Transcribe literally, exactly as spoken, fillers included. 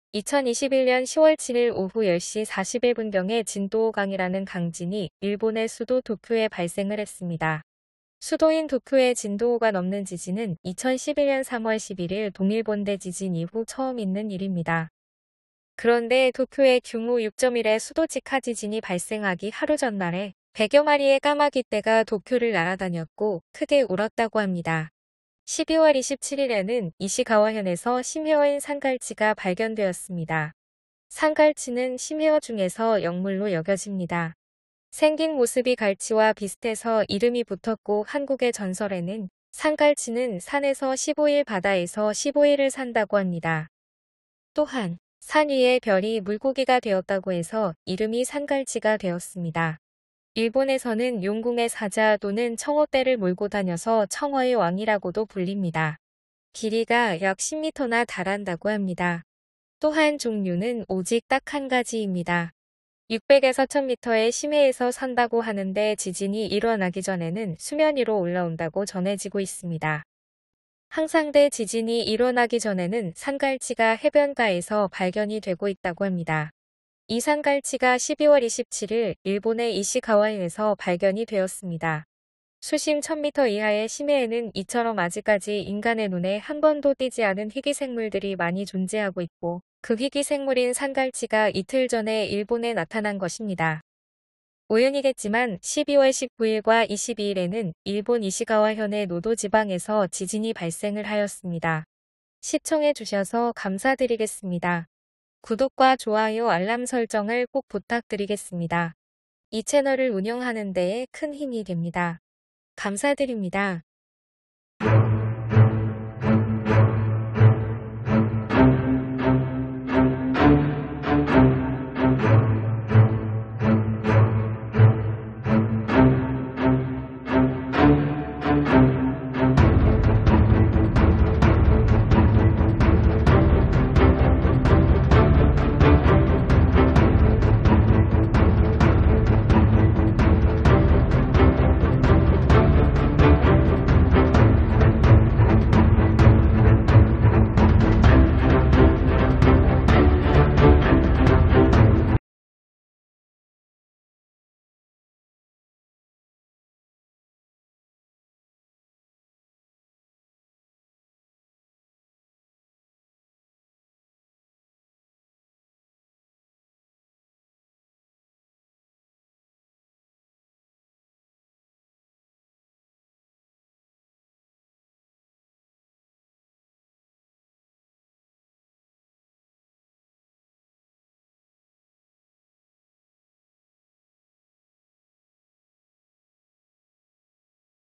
이천이십일 년 시월 칠일 오후 열 시 사십일 분경에 진도 오 강이라는 강진이 일본의 수도 도쿄에 발생을 했습니다. 수도인 도쿄에 진도 오가 넘는 지진은 이천십일 년 삼월 십일일 동일본대 지진 이후 처음 있는 일입니다. 그런데 도쿄에 규모 육 점 일의 수도 직하 지진이 발생하기 하루 전날에 백여 마리의 까마귀 떼가 도쿄를 날아다녔고 크게 울었다고 합니다. 십이월 이십칠일에는 이시가와현에서 심해어인 산갈치가 발견되었습니다. 산갈치는 심해어 중에서 영물로 여겨집니다. 생긴 모습이 갈치와 비슷해서 이름이 붙었고 한국의 전설에는 산갈치는 산에서 십오 일 바다에서 십오 일을 산다고 합니다. 또한 산 위의 별이 물고기가 되었다고 해서 이름이 산갈치가 되었습니다. 일본에서는 용궁의 사자 또는 청어떼를 몰고 다녀서 청어의 왕이라고도 불립니다. 길이가 약 십 미터나 달한다고 합니다. 또한 종류는 오직 딱 한 가지입니다. 육백에서 천 미터의 심해에서 산다고 하는데 지진이 일어나기 전에는 수면 위로 올라온다고 전해지고 있습니다. 항상대 지진이 일어나기 전에는 산갈치가 해변가에서 발견이 되고 있다고 합니다. 이 산갈치가 십이월 이십칠일 일본의 이시가와현에서 발견이 되었습니다. 수심 천 미터 이하의 심해에는 이처럼 아직까지 인간의 눈에 한 번도 띄지 않은 희귀생물들이 많이 존재하고 있고 그 희귀생물인 산갈치가 이틀 전에 일본에 나타난 것입니다. 우연이겠지만 십이월 십구일과 이십이일에는 일본 이시가와현의 노도 지방에서 지진이 발생을 하였습니다. 시청해 주셔서 감사드리겠습니다. 구독과 좋아요 알람 설정을 꼭 부탁드리겠습니다. 이 채널을 운영하는 데에 큰 힘이 됩니다. 감사드립니다.